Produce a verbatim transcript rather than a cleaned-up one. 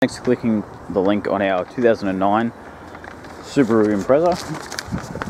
thanks for clicking the link on our two thousand nine Subaru Impreza.